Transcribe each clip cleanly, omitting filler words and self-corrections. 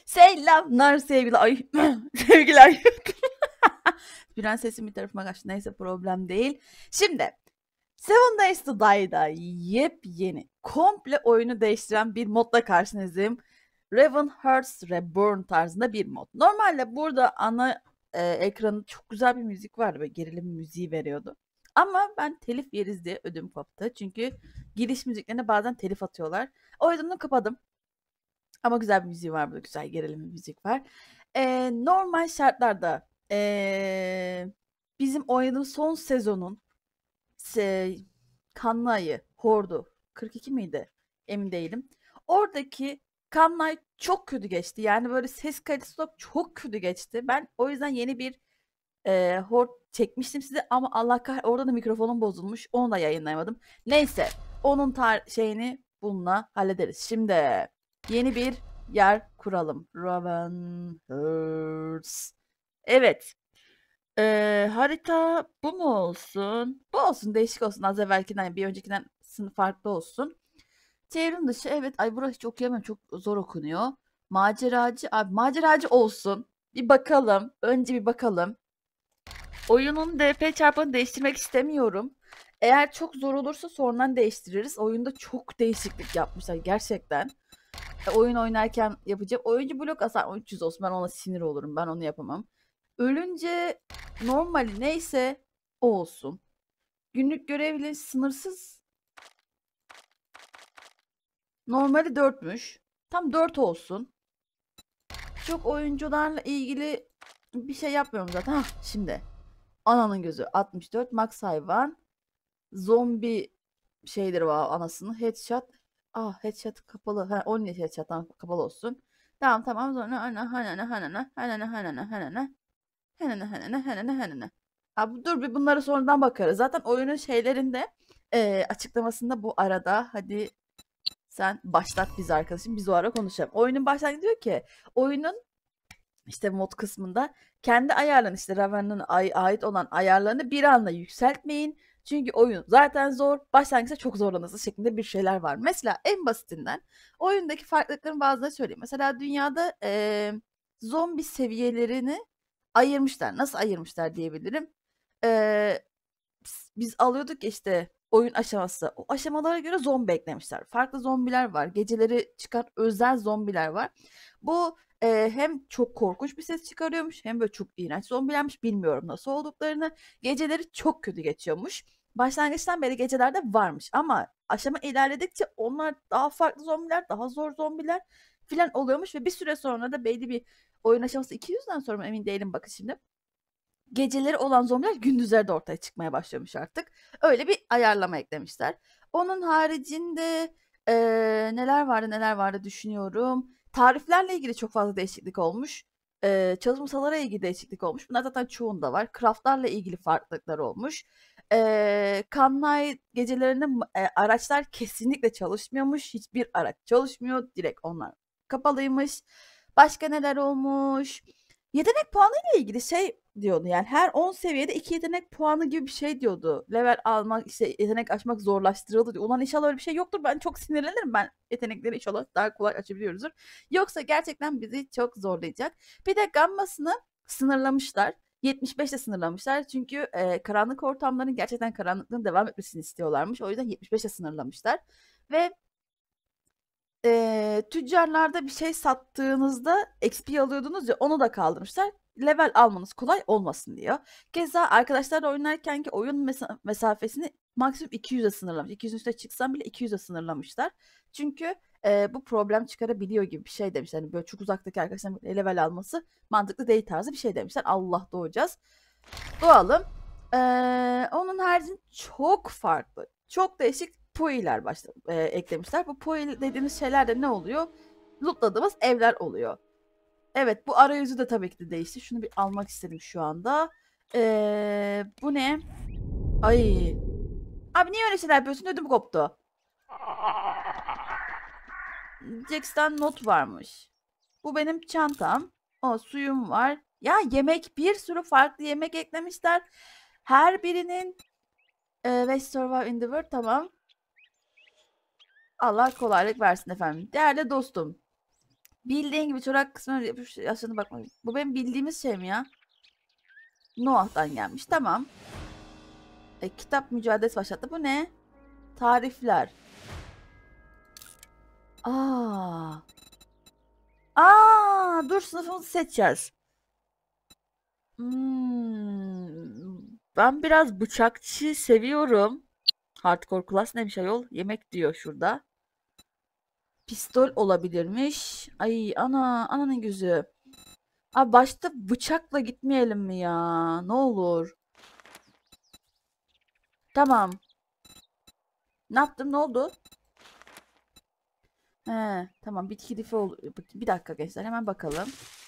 Selamlar sevgili ay sevgiler. Prensesin bir tarafıma kaçtı. Neyse problem değil. Şimdi Seven Days to Die'da yepyeni, komple oyunu değiştiren bir modla karşınızdayım. Ravenhearts Reborn tarzında bir mod. Normalde burada ana ekranı çok güzel bir müzik vardı ve gerilim müziği veriyordu. Ama ben telif yeriz diye ödüm koptu. Çünkü giriş müziklerine bazen telif atıyorlar. O yüzden onu kapadım. Ama güzel bir müziği var burada. Güzel gerilim bir müzik var. Normal şartlarda bizim oynadığımız son sezonun se Kanlı Ayı, Hordu 42 miydi? Emin değilim. Oradaki Kanlı Ay çok kötü geçti. Yani böyle ses kalitesi olarak çok kötü geçti. Ben o yüzden yeni bir Hord çekmiştim size ama Allah kah orada da mikrofonum bozulmuş. Onu da yayınlayamadım. Neyse onun şeyini bununla hallederiz. Şimdi yeni bir yer kuralım. Ravenhearts. Evet. Harita bu mu olsun? Bu olsun, değişik olsun. Az evvelkinden, bir öncekinden sınıf farklı olsun. Çevrim dışı, evet. Ay burası hiç okuyamıyorum. Çok zor okunuyor. Maceracı. Abi maceracı olsun. Bir bakalım. Önce bir bakalım. Oyunun DP çarpanı değiştirmek istemiyorum. Eğer çok zor olursa sonradan değiştiririz. Oyunda çok değişiklik yapmışlar gerçekten. Oyun oynarken yapacağım. Oyuncu blok hasar 300 olsun. Ben ona sinir olurum. Ben onu yapamam. Ölünce normali neyse o olsun. Günlük görevli sınırsız normali 4'müş. Tam 4 olsun. Çok oyuncularla ilgili bir şey yapmıyorum zaten. Hah, şimdi. Ananın gözü 64. Max hayvan. Zombi şeyleri var anasını. Headshot. Ah, headshot kapalı. Ha, 10 headshot kapalı olsun. Tamam tamam, sonra ana hanana hanana hanana hanana hanana hanana hanana hanana hanana. Abi dur, bir bunlara sonradan bakarız. Zaten oyunun şeylerinde açıklamasında bu arada hadi sen başlat biz arkadaşım, biz o ara konuşalım. Oyunun başlangıcı diyor ki oyunun işte mod kısmında kendi ayarlarını, işte Raven'ın ait olan ayarlarını bir anda yükseltmeyin. Çünkü oyun zaten zor. Başlangıçta çok zorlanırsınız şeklinde bir şeyler var. Mesela en basitinden oyundaki farklılıkların bazılarını söyleyeyim. Mesela dünyada zombi seviyelerini ayırmışlar. Nasıl ayırmışlar diyebilirim. Eee, biz alıyorduk ya işte oyun aşaması. O aşamalara göre zombi eklemişler. Farklı zombiler var. Geceleri çıkan özel zombiler var. Bu hem çok korkunç bir ses çıkarıyormuş hem böyle çok iğrenç zombilermiş. Bilmiyorum nasıl olduklarını. Geceleri çok kötü geçiyormuş. Başlangıçtan beri gecelerde varmış ama aşama ilerledikçe onlar daha farklı zombiler, daha zor zombiler filan oluyormuş ve bir süre sonra da belli bir oyun aşaması 200'den sonra mı emin değilim, bakın şimdi. Geceleri olan zombiler gündüzleri de ortaya çıkmaya başlamış artık. Öyle bir ayarlama eklemişler. Onun haricinde neler vardı neler vardı düşünüyorum. Tariflerle ilgili çok fazla değişiklik olmuş. Çalışmasalara ilgili değişiklik olmuş. Bunlar zaten çoğunda var. Craftlarla ilgili farklılıklar olmuş. Kanlay gecelerinde araçlar kesinlikle çalışmıyormuş. Hiçbir araç çalışmıyor. Direkt onlar kapalıymış. Başka neler olmuş? Yetenek puanı ile ilgili şey diyordu, yani her 10 seviyede 2 yetenek puanı gibi bir şey diyordu. Level almak, işte yetenek açmak zorlaştırıldı diyor. Ulan inşallah öyle bir şey yoktur. Ben çok sinirlenirim. Ben yetenekleri inşallah daha kolay açabiliyoruzdur. Yoksa gerçekten bizi çok zorlayacak. Bir de gammasını sınırlamışlar. 75'te sınırlamışlar. Çünkü karanlık ortamların gerçekten karanlıklığın devam etmesini istiyorlarmış. O yüzden 75'te sınırlamışlar. Ve tüccarlarda bir şey sattığınızda XP alıyordunuz ya, onu da kaldırmışlar. Level almanız kolay olmasın diyor. Keza arkadaşlarla oynarkenki oyun mesafesini maksimum 200'e sınırlamış. 200'ün üstüne çıksan bile 200'e sınırlamışlar. Çünkü bu problem çıkarabiliyor gibi bir şey demişler. Yani böyle çok uzaktaki arkadaşların level alması mantıklı değil tarzı bir şey demişler. Allah doğacağız. Doğalım. Onun haricinde çok farklı, çok değişik POI'ler eklemişler. Bu POI dediğimiz şeyler de ne oluyor? Lootladığımız evler oluyor. Evet, bu arayüzü de tabii ki de değişti. Şunu bir almak istedim şu anda. Bu ne? Ay. Abi niye öyle şeyler yapıyorsun? Ödüm koptu. Jax'ten not varmış. Bu benim çantam. O suyum var. Ya yemek, bir sürü farklı yemek eklemişler. Her birinin ve Survive in the World, tamam. Allah kolaylık versin efendim. Değerli dostum. Bildiğin gibi çorak kısmına yapış aşağıda bakma. Bu benim bildiğimiz şey mi ya? Noah'tan gelmiş. Tamam. Kitap mücadelesi başlattı. Bu ne? Tarifler. Aa. Aa, dur sınıfımızı seçeceğiz. Ben biraz bıçakçı seviyorum. Hardcore class neymiş ayol? Yemek diyor şurada. Pistol olabilirmiş. Ay ananın gözü. Abi başta bıçakla gitmeyelim mi ya? Ne olur. Tamam. Ne yaptım? Ne oldu? He, tamam bitki lifi oldu. Bir dakika gençler hemen bakalım.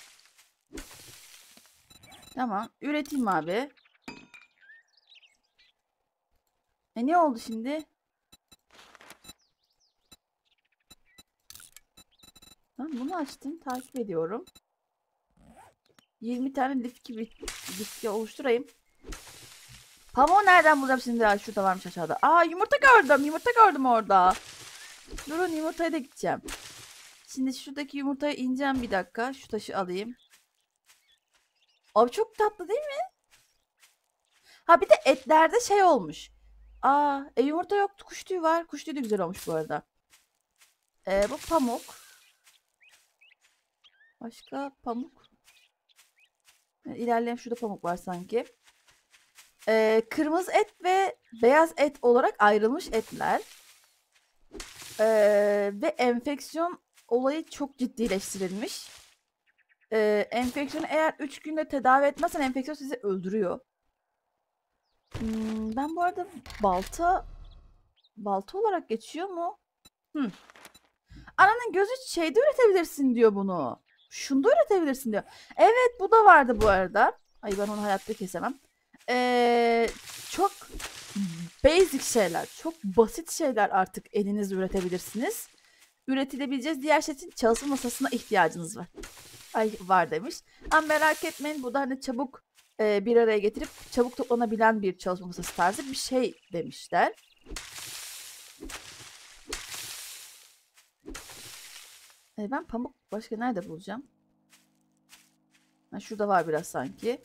Tamam. Üreteyim abi. Ne oldu şimdi? Ben bunu açtım. Takip ediyorum. 20 tane bitki oluşturayım. Pamuğu nereden bulacağım şimdi? Ya, şurada varmış aşağıda. Aa, yumurta gördüm. Yumurta gördüm orada. Durun, yumurtaya da gideceğim. Şimdi şuradaki yumurtaya ineceğim bir dakika. Şu taşı alayım. Abi çok tatlı değil mi? Ha bir de etlerde şey olmuş. Aa, yumurta yoktu. Kuş tüyü var. Kuş tüyü de güzel olmuş bu arada. Bu pamuk. Başka pamuk. İlerleyen şurada pamuk var sanki. Kırmızı et ve beyaz et olarak ayrılmış etler. Ve enfeksiyon olayı çok ciddileştirilmiş. Enfeksiyonu eğer 3 günde tedavi etmezsen enfeksiyon sizi öldürüyor. Ben bu arada balta olarak geçiyor mu? Ananın gözü şeyde üretebilirsin diyor bunu. Şunda üretebilirsin diyor. Evet bu da vardı bu arada. Ay ben onu hayatta kesemem. Çok basic şeyler, çok basit şeyler artık elinizle üretebilirsiniz. Üretilebileceğiz. Diğer şey için çalışma masasına ihtiyacınız var. Ay var demiş. Ama merak etmeyin bu da hani çabuk bir araya getirip çabuk toplanabilen bir çalışma masası tarzı bir şey demişler. Ben pamuk başka nerede bulacağım? Ha, şurada var biraz sanki.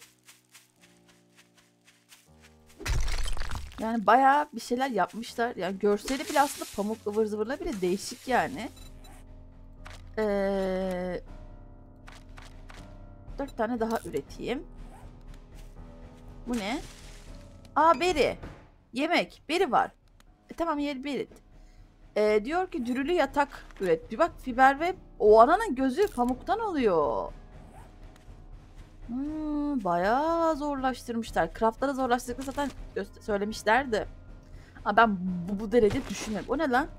Yani bayağı bir şeyler yapmışlar. Yani görseli bile aslında pamuk ıvır zıvırla bile değişik yani. 4 tane daha üreteyim. Bu ne? Aa beri. Yemek. Beri var. Tamam yer beri. Diyor ki dürülü yatak üret. Bir bak fiber ve o ananın gözü pamuktan oluyor. Bayağı zorlaştırmışlar. Craftları zorlaştırdıklarını zaten söylemişlerdi. Ama ben bu derece düşünmüyorum. O ne lan?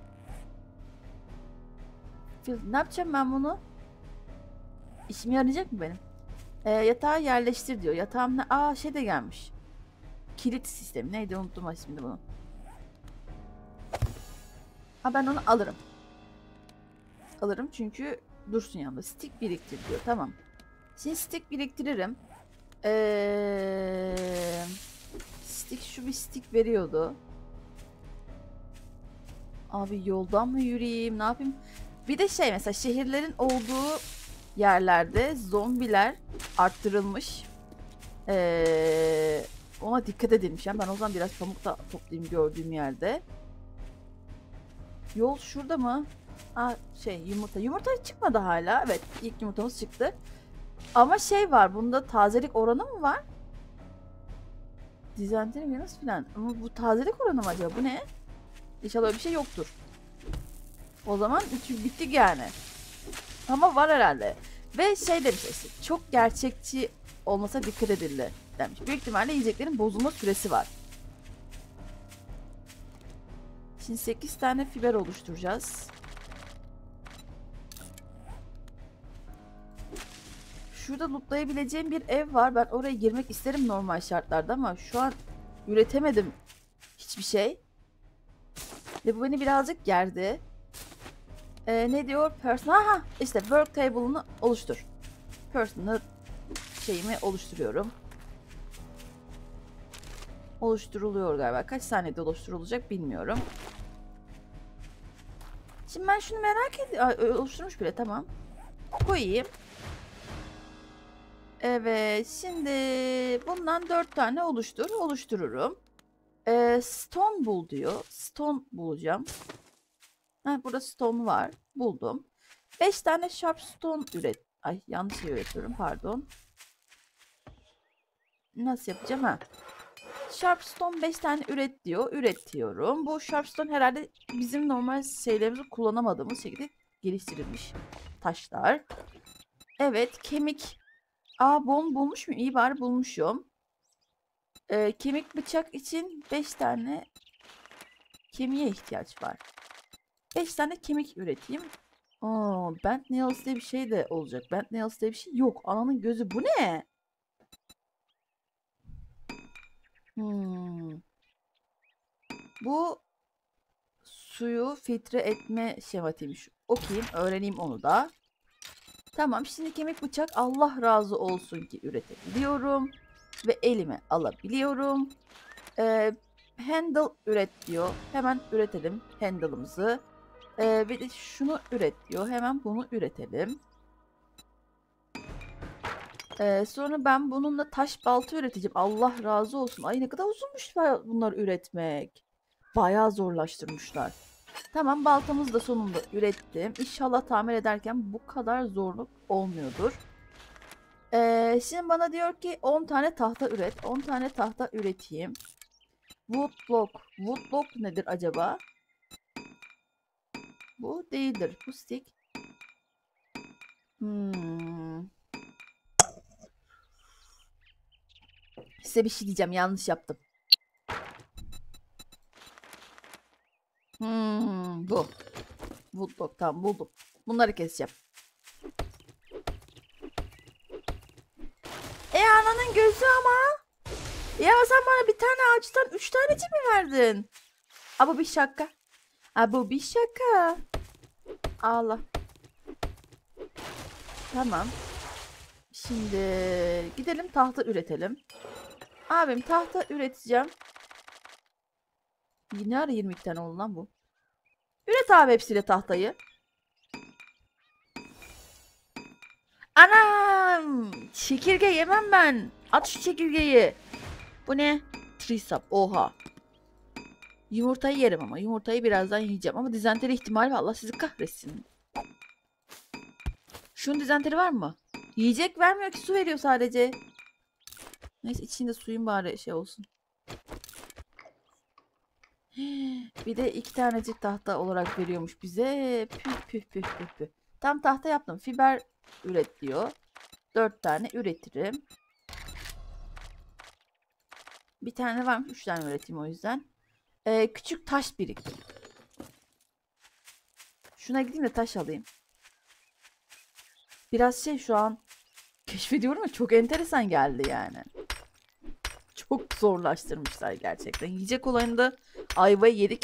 Ne yapacağım ben bunu? İşime yarayacak mı benim? Yatağı yerleştir diyor. Yatağım ne? Aa şey de gelmiş. Kilit sistemi. Neydi unuttum ismini bunu. Ha ben onu alırım. Alırım çünkü dursun yanında. Stick biriktir diyor. Tamam. Şimdi stick biriktiririm. Stick şu bir stick veriyordu. Abi yoldan mı yürüyeyim? Ne yapayım? Bir de şey mesela şehirlerin olduğu yerlerde zombiler arttırılmış. Ona dikkat edilmiş. Yani ben o zaman biraz pamuk da toplayayım gördüğüm yerde. Yol şurada mı? Aa, şey yumurta. Yumurta çıkmadı hala. Evet ilk yumurtamız çıktı. Ama şey var. Bunda tazelik oranı mı var? Dizanteri virüs falan. Ama bu tazelik oranı mı acaba? Bu ne? İnşallah öyle bir şey yoktur. O zaman üçü bittik yani. Ama var herhalde. Ve şey demiş işte, çok gerçekçi olmasa dikkat edildi demiş. Büyük ihtimalle yiyeceklerin bozulma süresi var. Şimdi 8 tane fiber oluşturacağız. Şurada lootlayabileceğim bir ev var. Ben oraya girmek isterim normal şartlarda ama şu an üretemedim hiçbir şey. Ve bu beni birazcık gerdi. Ne diyor? Aha işte work table'ını oluştur. Personal şeyimi oluşturuyorum. Oluşturuluyor galiba. Kaç saniyede oluşturulacak bilmiyorum. Şimdi ben şunu merak ediyorum. Oluşturmuş bile tamam. Koyayım. Evet. Şimdi bundan 4 tane oluştururum. Stone bul diyor. Stone bulacağım. Burada stone var. Buldum. 5 tane sharp stone üret. Ay yanlış şey üretiyorum pardon. Nasıl yapacağım ha? Sharpstone 5 tane üret diyor. Üretiyorum. Bu Sharpstone herhalde bizim normal şeylerimizi kullanamadığımız şekilde geliştirilmiş taşlar. Evet kemik. Bone bulmuş muyum? İyi bari bulmuşum. Kemik bıçak için 5 tane kemiğe ihtiyaç var. 5 tane kemik üreteyim. Bent nails diye bir şey de olacak. Bent nails diye bir şey yok. Ananın gözü bu ne? Bu suyu filtre etme şematiymiş. Okuyayım, öğreneyim onu da. Tamam, şimdi kemik bıçak Allah razı olsun ki üretebiliyorum. Ve elime alabiliyorum. Handle üret diyor. Hemen üretelim handle'ımızı. Bir de şunu üret diyor. Hemen bunu üretelim. Sonra ben bununla taş balta üreteceğim. Allah razı olsun. Ay ne kadar uzunmuş bunları üretmek. Bayağı zorlaştırmışlar. Tamam baltamızı da sonunda ürettim. İnşallah tamir ederken bu kadar zorluk olmuyordur. Şimdi bana diyor ki 10 tane tahta üret. 10 tane tahta üreteyim. Woodblock. Woodblock nedir acaba? Bu değildir. Bu stick. Size bir şey diyeceğim. Yanlış yaptım. Bu. Woodblock tamam buldum. Bunları keseceğim. Ananın gözü ama. Ya sen bana bir tane ağaçtan 3 tanecik mi verdin? Bu bir şaka. Bu bir şaka. Allah. Tamam. Şimdi gidelim tahta üretelim. Abim tahta üreteceğim. Ne ara 22 tane oldu lan bu? Üret abi hepsiyle tahtayı. Anam! Çekirge yemem ben. At şu çekirgeyi. Bu ne? Trisap. Oha. Yumurtayı yerim ama. Yumurtayı birazdan yiyeceğim. Ama dizenteri ihtimali var. Allah sizi kahretsin. Şunun dizenteri var mı? Yiyecek vermiyor ki. Su veriyor sadece. Neyse içinde suyun bari şey olsun. Bir de 2 tanecik tahta olarak veriyormuş bize. Püh. Tam tahta yaptım. Fiber üret diyor. 4 tane üretirim. Bir tane varmış. 3 tane üreteyim o yüzden. Küçük taş biriktir. Şuna gideyim de taş alayım. Biraz şu an keşfediyorum ama çok enteresan geldi yani. Çok zorlaştırmışlar gerçekten. Yiyecek olayında ayvayı yedik.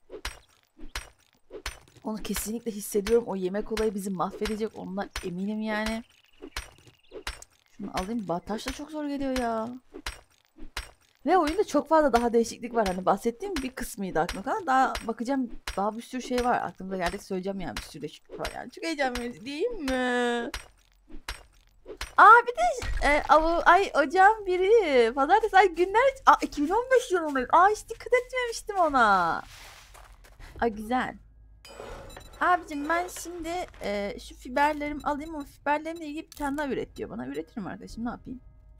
Onu kesinlikle hissediyorum. O yemek olayı bizi mahvedecek. Ondan eminim yani. Şunu alayım. Taş da çok zor geliyor ya. Ve oyunda çok fazla daha değişiklik var. Hani bahsettiğim bir kısmıydı aklımda kalan. Daha bakacağım. Daha bir sürü şey var. Aklımda geldik söyleyeceğim yani. Bir sürü değişiklik var yani. Çok heyecan verici değil mi? Bir de ocağın biri. Pazartesi günler 2015 yılındayız. Hiç dikkat etmemiştim ona. Güzel. Abicim ben şimdi şu fiberlerimi alayım ama fiberlerimle ilgili bir tane daha üret diyor bana. Üretirim arkadaşım ne yapayım?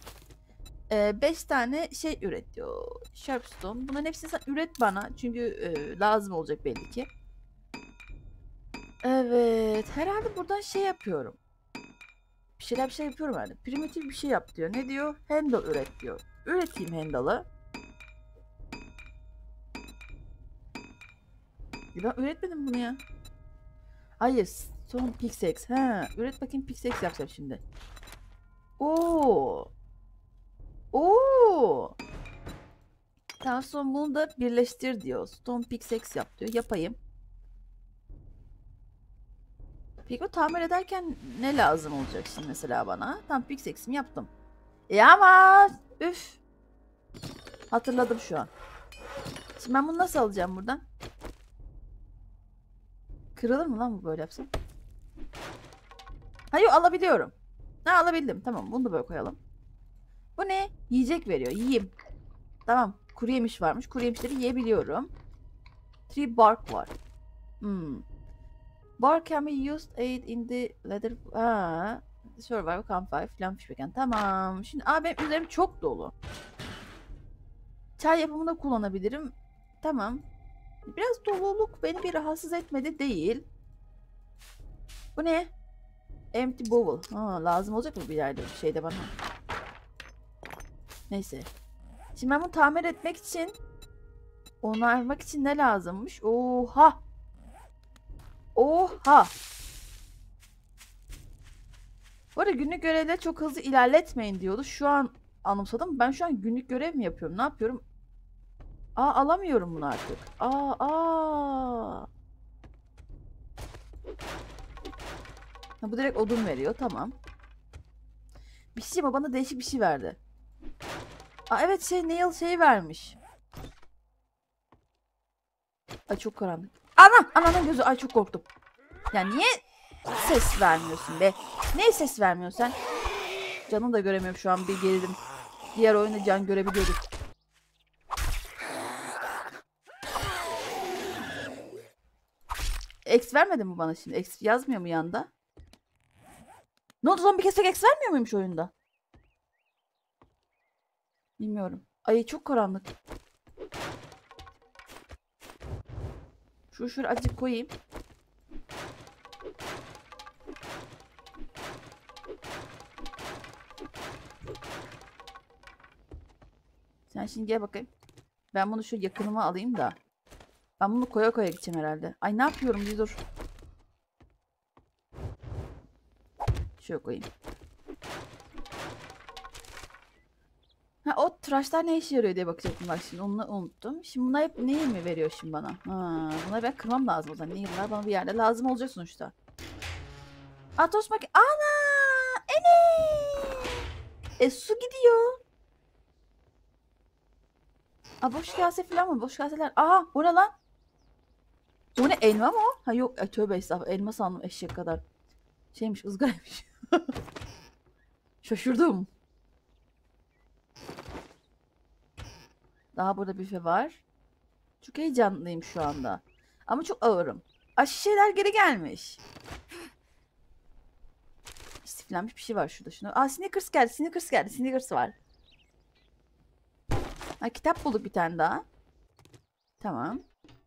5 tane şey üret diyor. Sharpstone. Bunların hepsini sen üret bana. Çünkü lazım olacak belli ki. Evet. Herhalde buradan şey yapıyorum. Bir şey yapıyorum herhalde. Primitif bir şey yap diyor. Ne diyor? Handle üret diyor. Üreteyim handle'ı. Ben üretmedim bunu ya. Hayır. Son pickaxe. Üret bakayım pickaxe yapacağım şimdi. Oo. Tamam sonra bunu da birleştir diyor. Stone pickaxe yap diyor. Yapayım. Peki o tamir ederken ne lazım olacak şimdi mesela bana? Tam pickaxe'imi yaptım. Ama üf. Hatırladım şu an. Şimdi ben bunu nasıl alacağım buradan? Kırılır mı lan bu böyle yapsam? Hayır, alabiliyorum. Ha, alabildim. Tamam, bunu da böyle koyalım. Bu ne? Yiyecek veriyor. Yiyeyim. Tamam. Kuru yemiş varmış. Kuru yemişleri yiyebiliyorum. Tree bark var. Hmm. Bark can be used aid in the leather. Ha. Survival campfire falan fişbeken. Tamam. Şimdi benim üzerim çok dolu. Çay yapımında kullanabilirim. Tamam. Biraz doluluk beni bir rahatsız etmedi değil. Bu ne? Empty bowl. Ha, lazım olacak mı bir yerde bir şeyde bana? Neyse. Şimdi ben bunu tamir etmek için, onarmak için ne lazımmış? Oha! Oha! Bu arada günlük görevleri çok hızlı ilerletmeyin diyordu. Şu an anımsadım. Ben şu an günlük görev mi yapıyorum? Ne yapıyorum? Alamıyorum bunu artık. Ha, bu direkt odun veriyor. Tamam. Bir şey ama bana değişik bir şey verdi. Evet, Neil şey vermiş. Ay çok karanlık. Ananın gözü. Ay çok korktum. Ya niye ses vermiyorsun be? Niye ses vermiyorsun sen? Canını da göremiyorum şu an, bir gerildim. Diğer oyunda can görebiliyorduk. X vermedi mi bana şimdi? X yazmıyor mu yanda? Ne oldu, zombi kesek X vermiyor muymuş oyunda? Bilmiyorum. Ay çok karanlık. Şöyle azıcık koyayım. Sen şimdi gel bakayım. Ben bunu şu yakınıma alayım da. Ben bunu koya koya gideceğim herhalde. Ay ne yapıyorum, bir dur. Şöyle koyayım. Ha, o tıraşlar ne işe yarıyor diye bakacaktım bak şimdi, onu unuttum. Şimdi bunlar hep neyi mi veriyor şimdi bana? Bunları ben kırmam lazım o zaman. Neyimler bana bir yerde lazım olacak sonuçta. Tost makine. Ana! Su gidiyor. Boş kase falan mı? Boş kaseler. Bu ne lan? Bu ne, elma mı o? Ha yok, tövbe estağfurullah. Elma sandım eşek kadar. Şeymiş, ızgaraymış. Şaşırdım. Daha burada büfe var. Çok heyecanlıyım şu anda. Ama çok ağırım. Şişeler geri gelmiş. İstiflenmiş bir şey var şurada. Snickers geldi. Snickers geldi. Snickers var. Kitap bulduk bir tane daha. Tamam.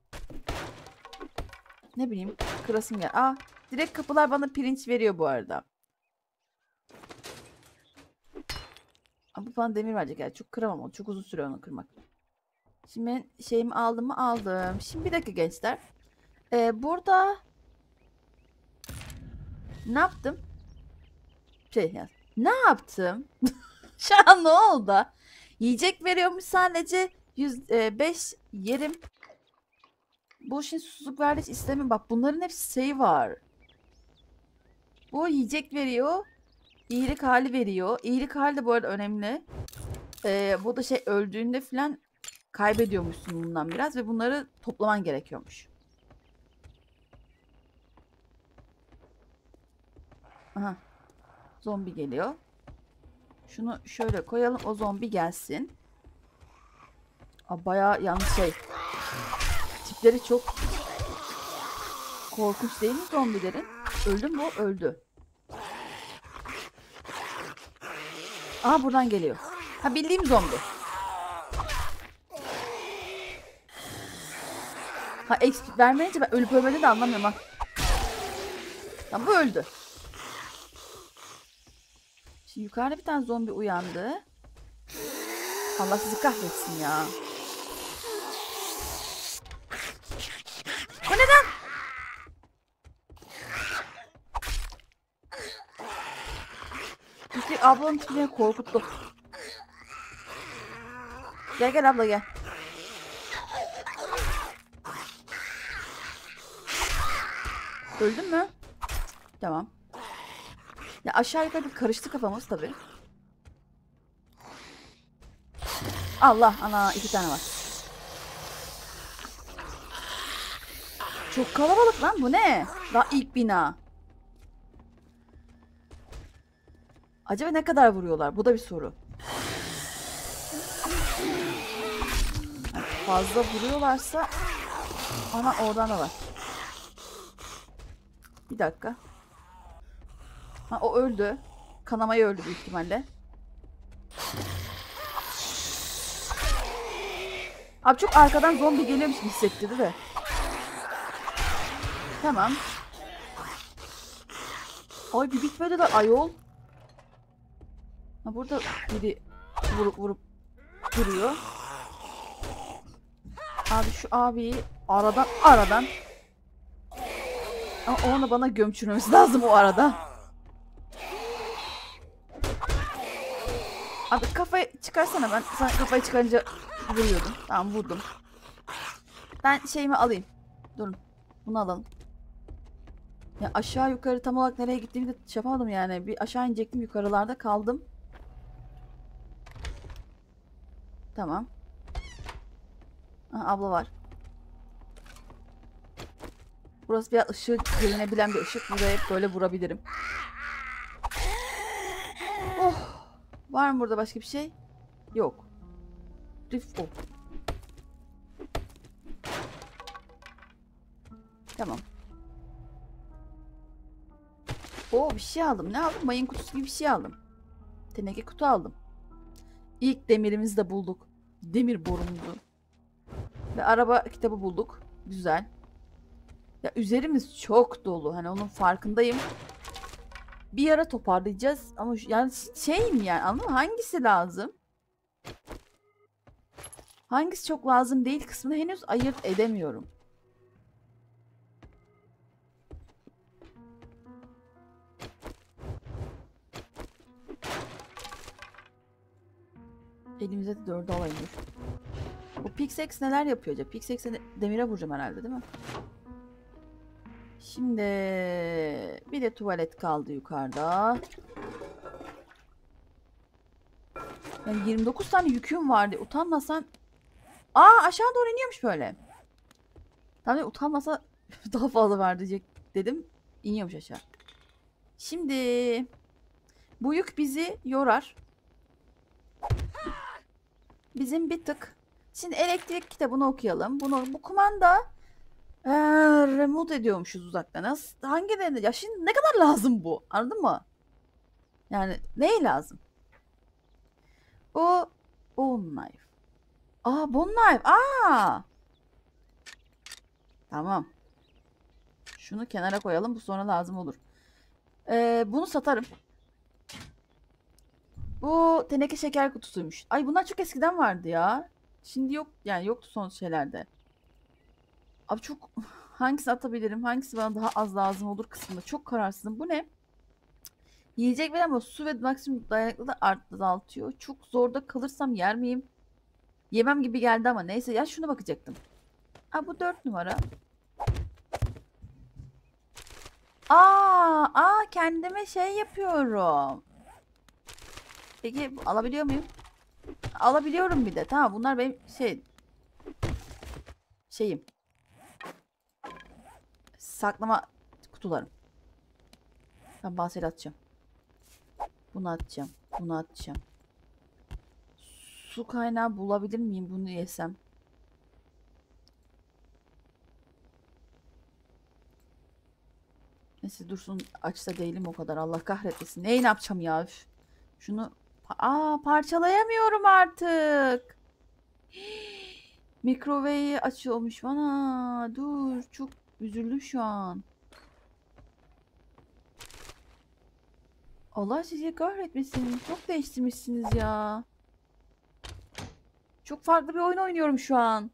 Ne bileyim. Kırasım gel. Direkt kapılar bana pirinç veriyor bu arada. Bu bana demir verecek. Yani çok kıramam onu. Çok uzun sürüyor onu kırmak. Şimdi ben şeyimi aldım mı? Aldım. Şimdi bir dakika gençler. Burada ne yaptım? Ne yaptım? Şu an ne oldu? Yiyecek veriyormuş sadece 105 yerim. Bu şimdi susuzluk verdi istemiyorum. Bak bunların hepsi şey var. Bu yiyecek veriyor. İyilik hali veriyor. İyilik hali de bu arada önemli. Bu da öldüğünde falan kaybediyormuşsun bundan biraz ve bunları toplaman gerekiyormuş. Aha. Zombi geliyor. Şunu şöyle koyalım, o zombi gelsin. Bayağı yalnız tipleri çok korkunç değil mi zombilerin? Öldü mü o? Öldü. Buradan geliyor. Bildiğim zombi. XP vermeyince ben ölüp ölmediğini de anlamıyorum ha. Tamam, bu öldü. Şimdi yukarıda bir tane zombi uyandı. Allah sizi kahretsin ya. Bu neden? İşte ablanın tipini korkuttu. Gel abla gel. Öldün mü? Tamam. Ya aşağı yukarı bir karıştı kafamız tabii. Allah, 2 tane var. Çok kalabalık lan, bu ne? Daha ilk bina. Acaba ne kadar vuruyorlar? Bu da bir soru. Yani fazla vuruyorlarsa... Ana oradan da var. Bir dakika. Ha, o öldü. Kanamayı öldü büyük ihtimalle. Abi çok arkadan zombi geliyormuş gibi hissettirdi de. Tamam. Ay bir bitmedi de ayol. Ha, burada biri vurup duruyor. Abi şu abiyi aradan. Ama onu bana gömçürmemiz lazım o arada. Abi kafayı çıkarsana, ben sen kafayı çıkarınca vuruyordum. Tamam vurdum. Ben şeyimi alayım. Durun. Bunu alalım. Ya aşağı yukarı tam olarak nereye gittiğimi de şey yapamadım yani. Bir aşağı inecektim, yukarılarda kaldım. Tamam. Aha, abla var. Burası biraz ışığı görünebilen bir ışık. Buraya hep böyle vurabilirim. Oh. Var mı burada başka bir şey? Yok. Oh. Tamam. Oo, bir şey aldım. Ne aldım? Mayın kutusu gibi bir şey aldım. Teneke kutu aldım. İlk demirimizi de bulduk. Demir borumuzu. Ve araba kitabı bulduk. Güzel. Ya üzerimiz çok dolu. Hani onun farkındayım. Bir ara toparlayacağız. Ama yani şeyim yani, anladın mı? Hangisi lazım? Hangisi çok lazım değil kısmını henüz ayırt edemiyorum. Elimize de 4'ü alayım dur. Bu Pickaxe neler yapıyor acaba? Pickaxe'e demire vuracağım herhalde değil mi? Şimdi bir de tuvalet kaldı yukarıda. Yani 29 tane yüküm vardı. Utanmasan... Aa, aşağı doğru iniyormuş böyle. Tabii utanmasa daha fazla var diyecek dedim. İniyormuş aşağı. Şimdi bu yük bizi yorar. Bizim bir tık. Şimdi elektrik kitabını okuyalım. Bu kumanda remote ediyormuşuz uzaktan. Nasıl, hangi derece? Ya şimdi ne kadar lazım bu? Anladın mı? Yani neye lazım? O bone knife. Aa, bone knife. Aa! Tamam. Şunu kenara koyalım. Bu sonra lazım olur. Bunu satarım. Bu teneke şeker kutusuymuş. Ay bunlar çok eskiden vardı ya. Şimdi yok yani, yoktu son şeylerde. Abi çok hangisi atabilirim? Hangisi bana daha az lazım olur kısmında çok kararsızım. Bu ne? Yiyecek veren ama su ve maksimum dayanıklılığı azaltıyor. Çok zorda kalırsam yer miyim? Yemem gibi geldi ama neyse ya, şuna bakacaktım. Aa, bu 4 numara. Kendime şey yapıyorum. Peki alabiliyor muyum? Alabiliyorum bir de. Tamam, bunlar benim şeyim. Saklama kutularım. Ben bahsede atacağım. Bunu atacağım. Bunu atacağım. Su kaynağı bulabilir miyim bunu yesem? Neyse dursun, açsa değilim o kadar, Allah kahretmesin. Neyi ne yapacağım ya? Üf. Şunu parçalayamıyorum artık. Mikroveyi açıyormuş bana. Dur, çok üzüldüm şu an. Allah sizi kahretmesin. Çok değiştirmişsiniz ya. Çok farklı bir oyun oynuyorum şu an.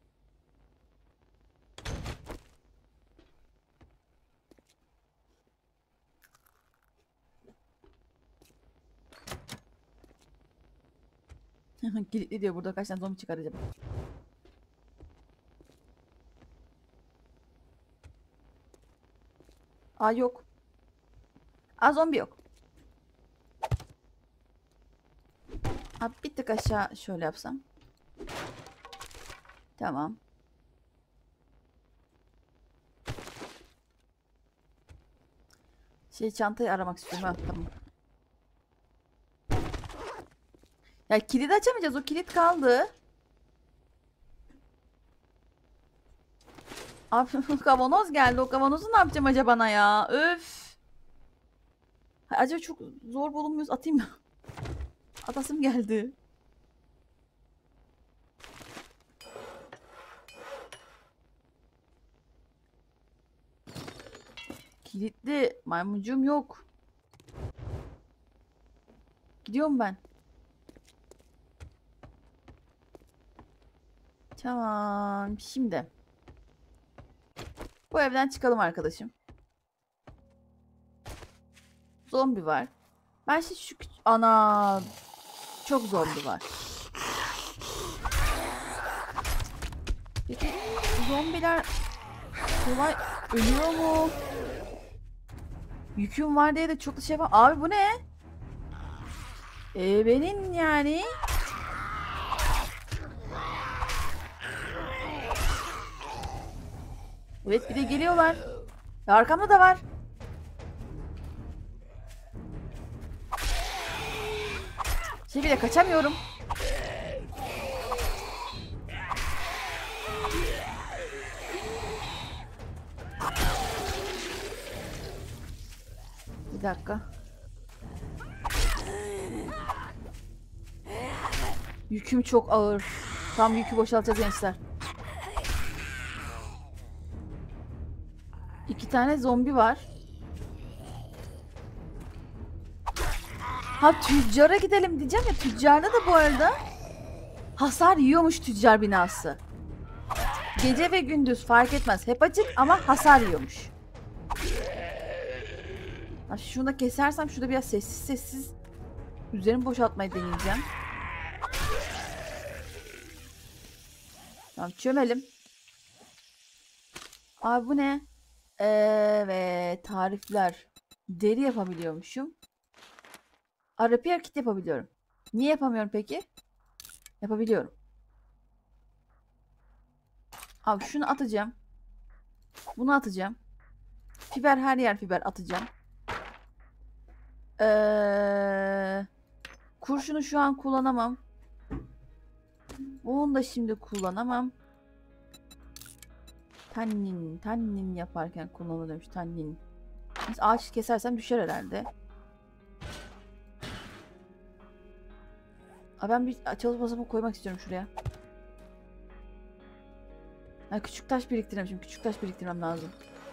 Kilitli diyor, burada kaç tane zombi çıkar acaba? Aa, yok. Aa, zombi yok. Aa, bir tık aşağı şöyle yapsam. Tamam. Çantayı aramak istiyorum. Ha, tamam. Ya kilidi açamayacağız. O kilit kaldı. Abi kavanoz geldi. O kavanozu ne yapacağım acaba bana ya? Öf. Acaba çok zor bulunmuyoruz. Atayım mı? Atasım geldi. Kilitli maymuncuğum yok. Gidiyorum ben. Tamam. Şimdi. Bu evden çıkalım arkadaşım. Zombi var. Ben şimdi şu ana çok zombi var. Peki zombiler kolay ölüyor mu? Yüküm var diye de çok da şey var. Abi bu ne? Benim yani. Evet bir de geliyorlar. Ya arkamda da var. Şey bir de kaçamıyorum. Bir dakika. Yüküm çok ağır. Tam yükü boşaltacağız gençler. 2 tane zombi var. Ha tüccara gidelim diyeceğim ya. Tüccarda da bu arada hasar yiyormuş tüccar binası. Gece ve gündüz fark etmez. Hep açık ama hasar yiyormuş. Ha, şunu da kesersem şurada biraz sessiz sessiz üzerimi boşaltmayı deneyeceğim. Tamam çömelim. Abi bu ne? Evet tarifler. Deri yapabiliyormuşum. Repair kit yapabiliyorum. Niye yapamıyorum peki? Yapabiliyorum. Abi şunu atacağım. Bunu atacağım. Fiber her yer fiber atacağım. Kurşunu şu an kullanamam. Bunu da şimdi kullanamam. Tannin yaparken kullanılıyormuş tannin. Ağaç kesersem düşer herhalde. Ben bir çalı basamak koymak istiyorum şuraya. Küçük taş biriktireceğim şimdi. Küçük taş biriktirmem lazım.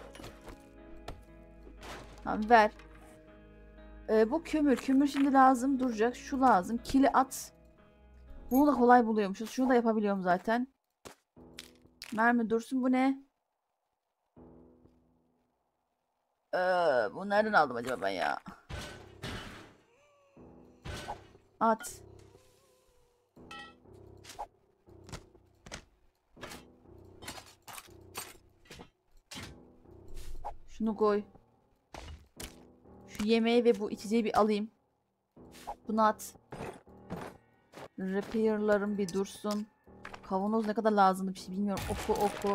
Tamam ver. Bu kömür. Kömür şimdi lazım. Duracak. Şu lazım. Kili at. Bunu da kolay buluyormuşuz. Şunu da yapabiliyorum zaten. Mermi dursun. Bu ne? Bunu nereden aldım acaba ben ya? At. Şunu koy. Şu yemeği ve bu içeceği bir alayım. Bunu at. Repair'larım bir dursun. Kavanoz ne kadar lazımdı bir şey bilmiyorum. Oku.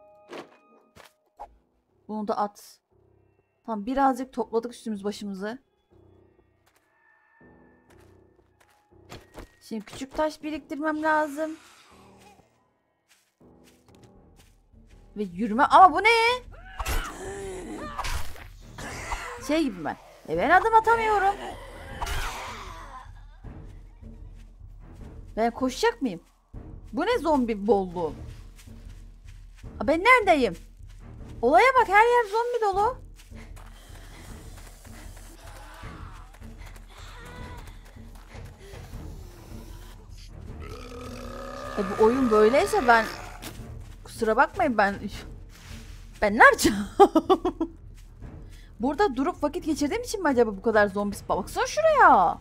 Bunu da at. Tamam birazcık topladık üstümüz başımızı. Şimdi küçük taş biriktirmem lazım. Ve yürüme. Ama bu ne? Şey gibi ben. Ben adım atamıyorum. Ben koşacak mıyım? Bu ne zombi bolluğu? Ben neredeyim? Olaya bak her yer zombi dolu. Bu oyun böyleyse ben kusura bakmayın ben ne yapacağım? Burada durup vakit geçirdiğim için mi acaba bu kadar zombi? Baksana şuraya.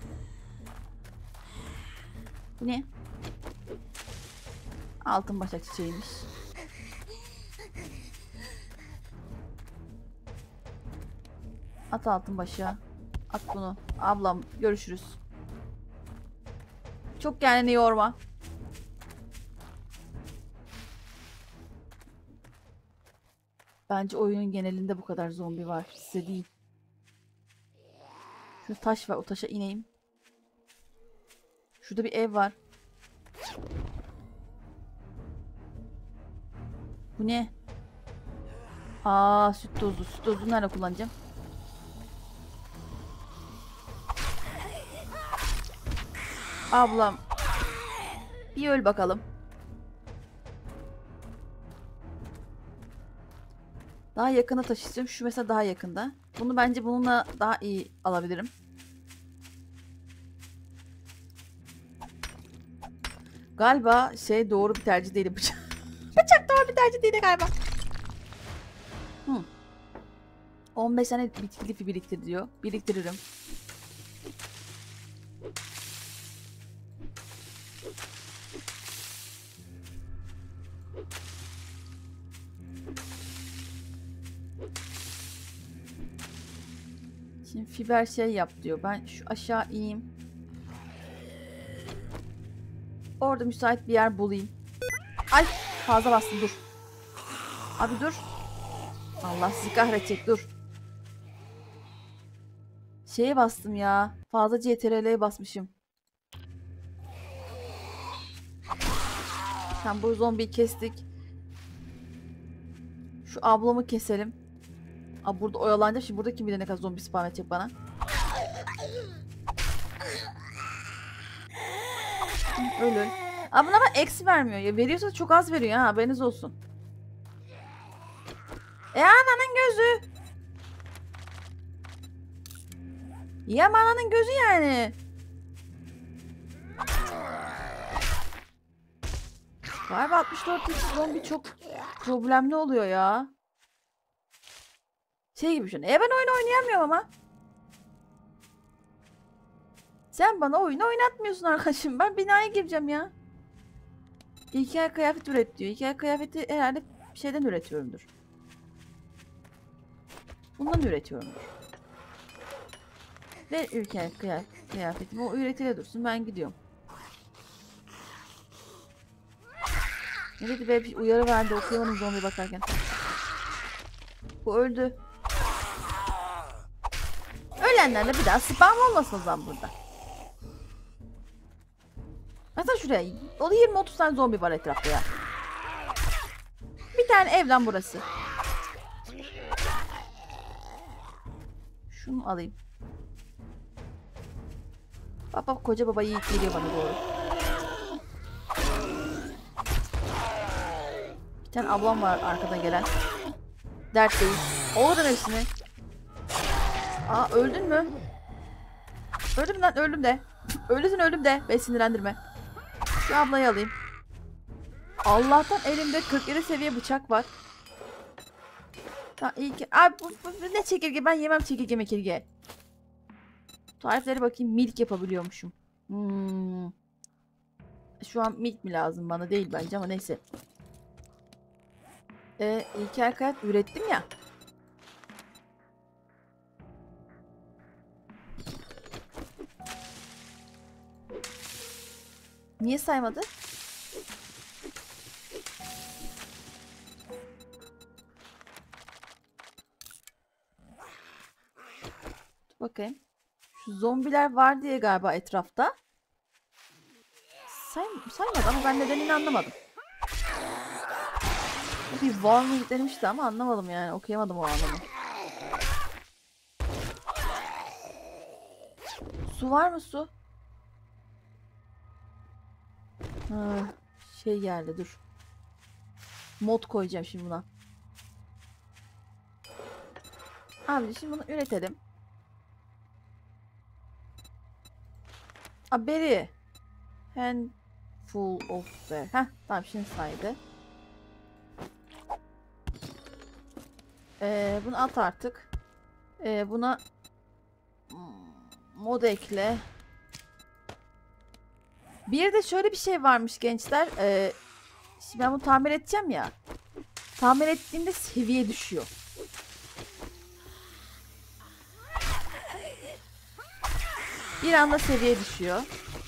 Bu ne? Altın başak çiçeğiymiş. At altın başa. At bunu. Ablam görüşürüz. Çok kendini yorma. Bence oyunun genelinde bu kadar zombi var. Size değil. Şu taş var. O taşa ineyim. Şurada bir ev var. Bu ne? Aa, süt tozu. Süt tozu nerede kullanacağım? Ablam. Bir öl bakalım. Daha yakına taşıyacağım. Şu mesela daha yakında. Bunu bence bununla daha iyi alabilirim. Galiba şey doğru bir tercih değil bıçak. Bıçak doğru bir tercih değil galiba. 15 tane bitki lifi biriktir diyor. Biriktiririm. Şimdi fiber şey yap diyor. Ben şu aşağı ineyim. Orada müsait bir yer bulayım. Ay, fazla bastım, dur. Abi dur. Allah sizi kahredecek, dur. Şeye bastım ya. Fazla CTRL'ye basmışım. Tamam, bu zombiyi kestik. Şu ablamı keselim. Abi burada oyalanacağım. Şimdi burada kim bilir ne kadar zombi spam edecek bana. Öl öl. Abi buna bak, eksi vermiyor ya. Veriyorsa çok az veriyor ha, haberiniz olsun. Ananın gözü. Ya ananın gözü yani. Galiba 64 zombi çok problemli oluyor ya. Şey gibi düşün. Ben oyun oynayamıyorum ama. Sen bana oyunu oynatmıyorsun arkadaşım. Ben binaya gireceğim ya. İlkel kıyafet üret diyor. İlkel kıyafeti herhalde şeyden üretiyorumdur. Bundan üretiyorumdur. Ver ilkel kıyafetimi. O üretile dursun. Ben gidiyorum. Ne dedi be, bir uyarı verdi. Okuyamadım zombi bakarken. Bu öldü. Ölenlerle bir daha spam olmasın o zaman burada. Mesela şuraya. O da 20-30 tane zombi var etrafta ya. Bir tane ev lan burası. Şunu alayım. Baba, koca baba yiğit geliyor bana doğru. Bir tane ablam var arkadan gelen. Dert değil. Oradan hepsini. Aa, öldün mü? Öldüm lan, öldüm de. Öldüsün, öldüm de. Beni sinirlendirme. Şu ablayı alayım. Allah'tan elimde 47 seviye bıçak var. İyi ki. Abi bu ne çekirge? Ben yemem çekirge mekirge. Tarifleri bakayım. Milk yapabiliyormuşum. Şu an milk mi lazım bana? Değil bence ama neyse. İlkel kayat ürettim ya. Niye saymadı? Dur bakayım. Şu zombiler var diye galiba etrafta. Saymadı ama ben nedenini anlamadım. Bir warning demişti ama anlamadım yani. Okuyamadım o anlamı. Su var mı, su? Ha, şey geldi, dur. Mod koyacağım şimdi buna. Abi şimdi bunu üretelim. Berry. Handful of berry. Heh, tamam, şimdi saydı. Bunu at artık. Buna mod ekle. Bir de şöyle bir şey varmış gençler. Şimdi ben bunu tamir edeceğim ya. Tamir ettiğimde seviye düşüyor. Bir anda seviye düşüyor.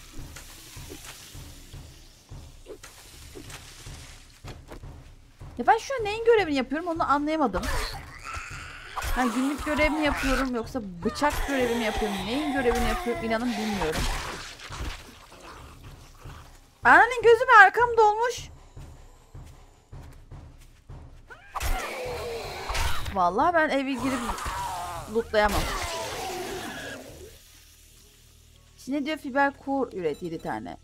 Ya ben şu an neyin görevini yapıyorum onu anlayamadım. Hani günlük görevimi yapıyorum yoksa bıçak görevimi yapıyorum, neyin görevini yapıyorum inanın bilmiyorum. Annenin gözü mü arkamda olmuş? Vallahi ben eve girip lootlayamam. Şimdi diyor fiber core üret 7 tane.